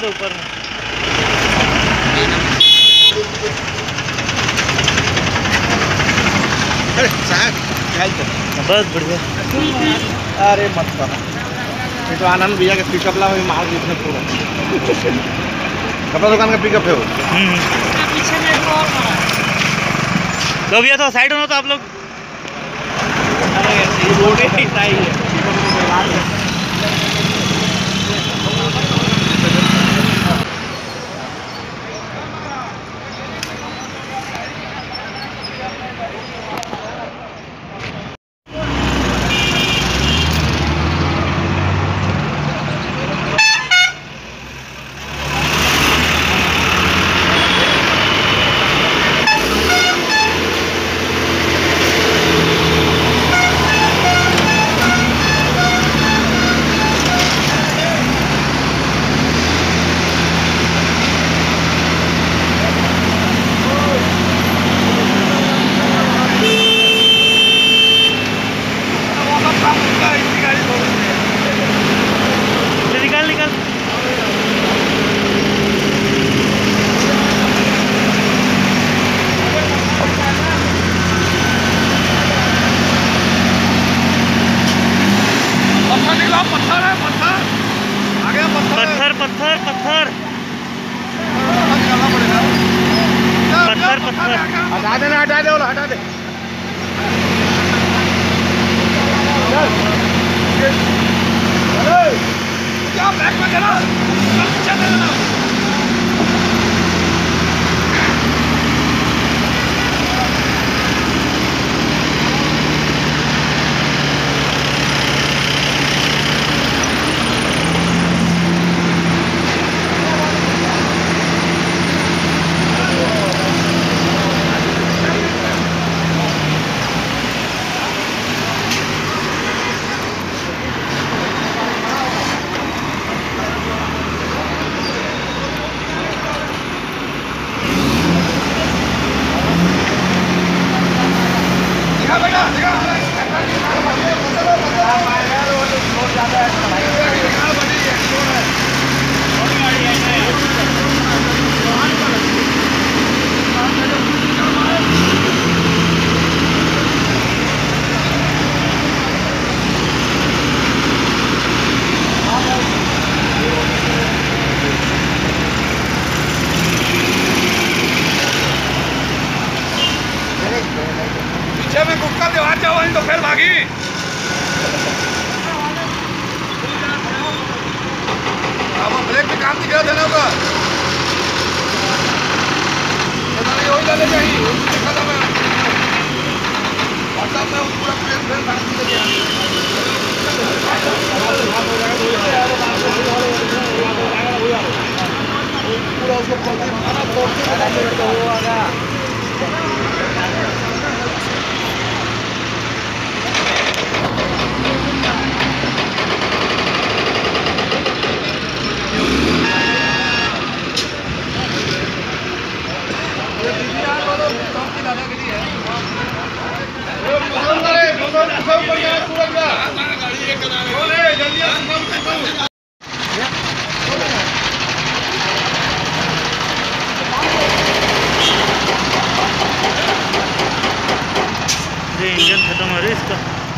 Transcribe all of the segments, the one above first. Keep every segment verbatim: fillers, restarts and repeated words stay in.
दो ऊपर में। अरे साहब बस बढ़िया। अरे मत करो, ये तो आनंद भैया के पिकअप ला में माल जितने पूरा कपड़ा दुकान का पिकअप है वो। पीछे में एक और मारा तो भैया तो साइड होना तो आप लोग। अरे ये रोड ही सही है। निकाल निकाल। पत्थर निकला, पत्थर है, पत्थर आ गया, पत्थर पत्थर पत्थर निकालना पड़ेगा। पत्थर पत्थर हटा देना, हटा दे बोला, हटा दे। क्या बैक में गिरा? पीछे देना। पीछे में कुक्कर दीवार जाओ तो फिर भागी। अब ब्रेक पे काम दिखा देना होगा। ये वही ले जाइए, देखा था मैं व्हाट्सएप में पूरा प्लेन प्लेन काम दिया पूरा उसको पलटी मारा, पलटी तो वो आ गया। ये इंजन खत्म हो रहा है इसका।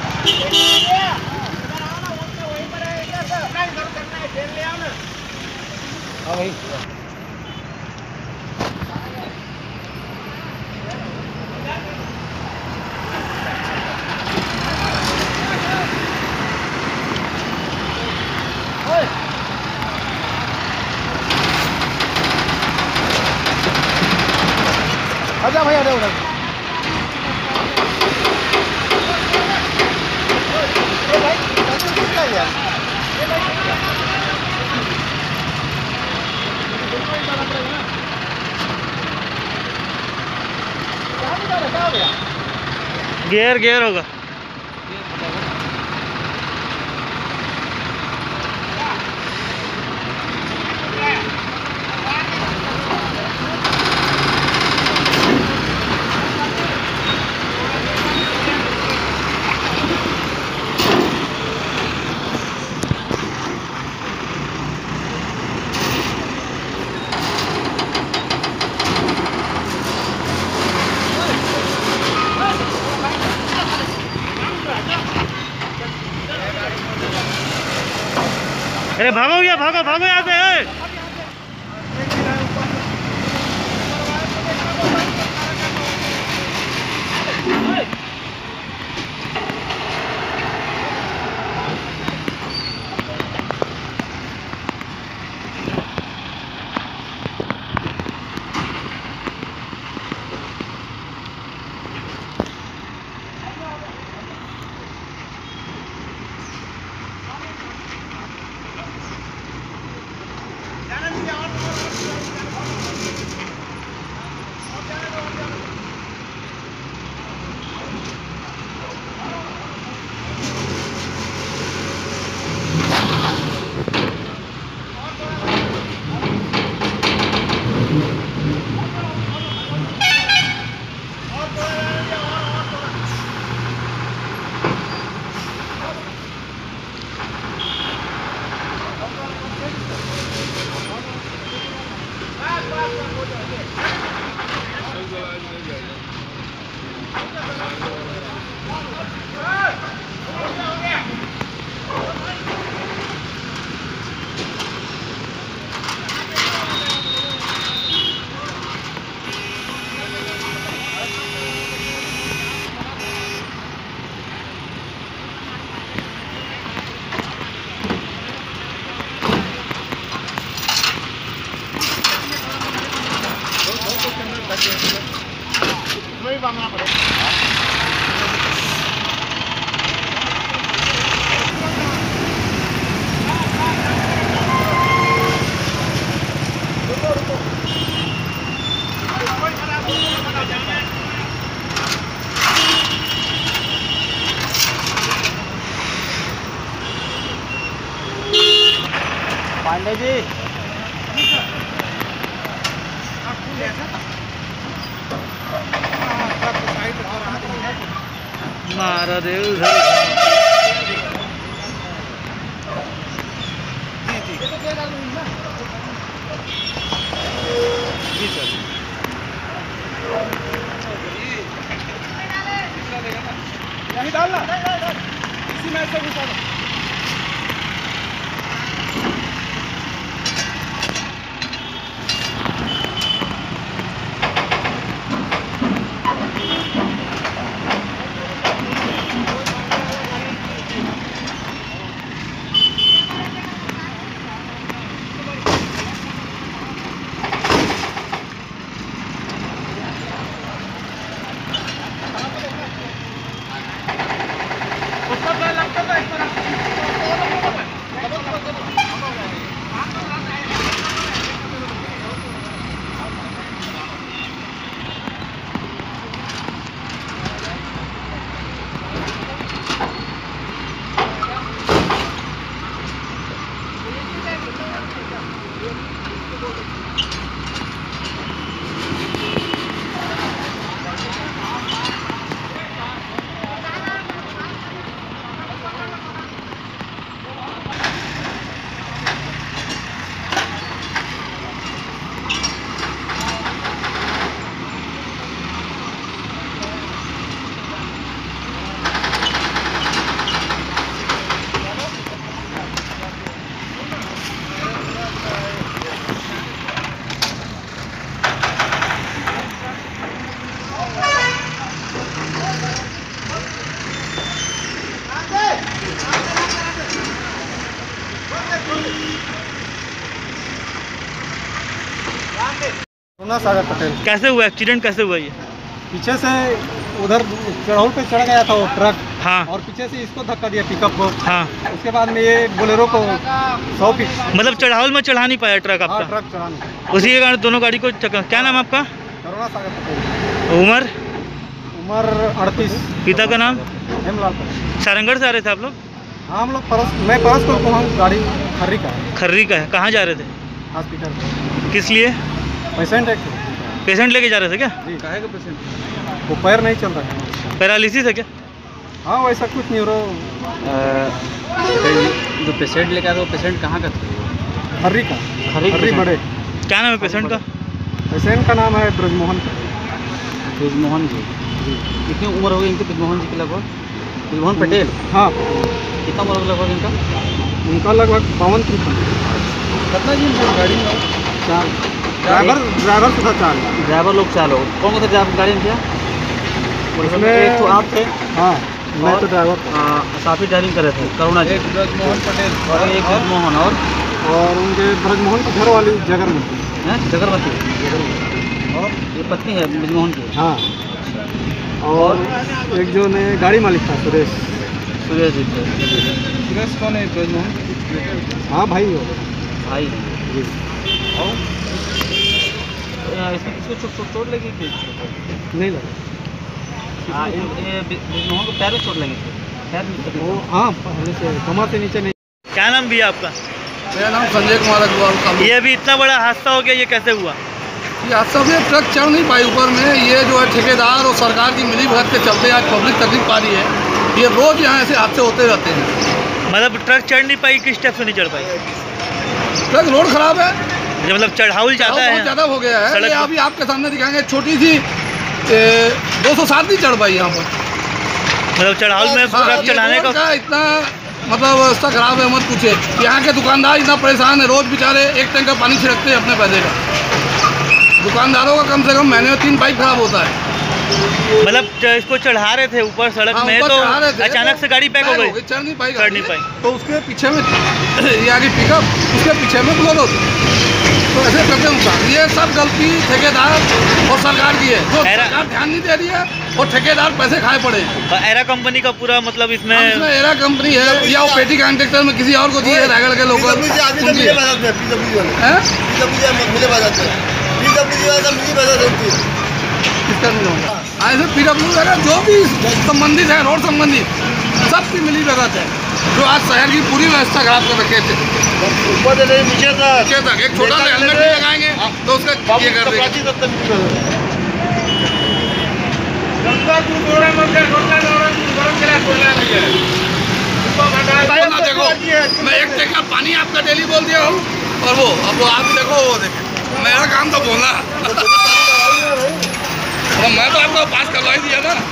हाँ भाई आजा भैया, दे उधर। ये भाई किसका है यार? गियर गियर होगा। अरे भागो भैया, भागो भागो यहाँ से। पांडे जी मारा दे उधर। जी सर यही डालना इसी में से घुसा दो। सागर पटेल। कैसे हुआ एक्सीडेंट, कैसे हुआ ये? पीछे से उधर चढ़ाऊ पे चढ़ गया था वो ट्रक। हाँ और पीछे से इसको धक्का दिया पिकअप को। हाँ। उसके बाद में ये बोलेरो को सौ फीट मतलब चढ़ावल में चढ़ा नहीं पाया ट्रक हाँ आपका? ट्रक चढ़ाने। उसी के कारण दोनों गाड़ी को चक्कर। क्या नाम आपका? करुणा सागर पटेल। उम्र? उम्र अड़तीस। पिता का नाम? हेमलाल पटेल। सारंगढ़ से आ रहे थे आप लोग? हाँ हम लोग परस मैं परसपुर को हूँ, गाड़ी खर्री का है। खर्री का है। कहाँ जा रहे थे? हॉस्पिटल। किस लिए? पेशेंट है। पेशेंट लेके जा रहे थे क्या? जी काहे का पेशेंट? वो पैर नहीं चल रहा है। पैरालिसिस है क्या? हाँ वैसा कुछ नहीं। रो जो पेशेंट लेकर आया वो पेशेंट कहाँ का था? खर्री का। खर्री खर्री बड़े। क्या नाम है पेशेंट का? पेशेंट का नाम है ब्रजमोहन। ब्रजमोहन जी। कितनी उम्र हो गई इनकी ब्रजमोहन जी की लगभग? ब्रजमोहन पटेल। हाँ। कितना उम्र लगभग इनका? उनका लगभग बावन तिरपन। कितना जी गाड़ी में? चार ड्राइवर ड्राइवर से था चार। ड्राइवर लोग चार लोग। कौन कौन सा ड्राइवर गाड़ी में थे? उसमें एक तो आप थे। हाँ मैं तो ड्राइवर था। साफी ड्राइविंग कर रहे थे करुणा जी। एक ब्रजमोहन पटेल और एक ब्रजमोहन और और उनके ब्रजमोहन की घर वाली जगरमती हैं जगरवती और ये पत्नी है ब्रजमोहन की। हाँ और एक जो ने गाड़ी मालिक था सुरेश। सुरेश जी थे। सुरेश कौन है? ब्रजमोहन। हाँ भाई हो भाई जी। और इसमें किसको चोट चोट चोट लगी थी? नहीं लगा। हाँ ये ब्रजमोहन को पैर में चोट लगी थी। पैर में वो हाँ पहले से कमर से नीचे नहीं। क्या नाम भैया आपका? मेरा नाम संजय कुमार अग्रवाल। ये अभी इतना बड़ा हादसा हो गया, ये कैसे हुआ? ये हादसा में ट्रक चढ़ नहीं पाई ऊपर में। ये जो है ठेकेदार और सरकार की मिली भगत के चलते आज पब्लिक तकलीफ पा रही है। ये रोज यहाँ ऐसे हादसे होते रहते हैं। मतलब ट्रक चढ़ नहीं पाई, किस स्टेप से नहीं चढ़ पाई? ट्रक रोड खराब है, ये मतलब चढ़ाउल ज्यादा बहुत है ज़्यादा हो गया है। सड़क ये पे- अभी आपके सामने दिखाएंगे। छोटी सी दो सौ सात नहीं चढ़ पाई यहाँ पर। मतलब चढ़ाउल में हाँ, ट्रक ये चढ़ाने रोड का का इतना मतलब व्यवस्था खराब है, मत पूछे। यहाँ के दुकानदार इतना परेशान है, रोज बेचारे एक टैंकर पानी छिड़कते हैं अपने पैसे का। दुकानदारों का कम से कम महीने में तीन पाइप खराब होता है। मतलब च- इसको चढ़ा रहे थे ऊपर सड़क हाँ, में, ऊपर तो चढ़ा रहे थे, अचानक से गाड़ी पैक हो गई। चढ़ नहीं पाई चढ़ नहीं गाड़ी। पाई। तो उसके पीछे में ये आगे पिकअप, उसके पीछे में बोलो तो ऐसे करते नुकसान। ये सब गलती ठेकेदार और सरकार की है। जो एरा- सरकार ध्यान नहीं दे रही है और ठेकेदार पैसे खाए पड़े हैं। और एरा कंपनी का पूरा मतलब इसमें अब इसमें एरा कंपनी है या वो पेटी कॉन्ट्रेक्टर में किसी और को दी है, रायगढ़ के लोकल उनकी है। हैं? किसका मिला होगा? ऐसे पीडब्ल्यू वगैरह जो भी संबंधित है, रोड संबंधित सबकी मिली भगत है, जो आज शहर की पूरी व्यवस्था खराब कर रखे थे। नीचे तक एक छोटा सा हेलमेट भी लगाएंगे तो उसका ये कर देंगे। ना देखो, मैं एक टैंकर पानी आपका डेली बोल दिया हूँ और वो अब वो आप देखो, वो देखे मेरा काम तो बोलना। अब मैं तो आपको पास करवा ही दिया ना।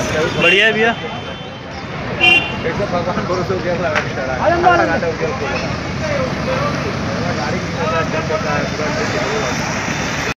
बढ़िया है भैया। भगवान भरोसे हो गया था।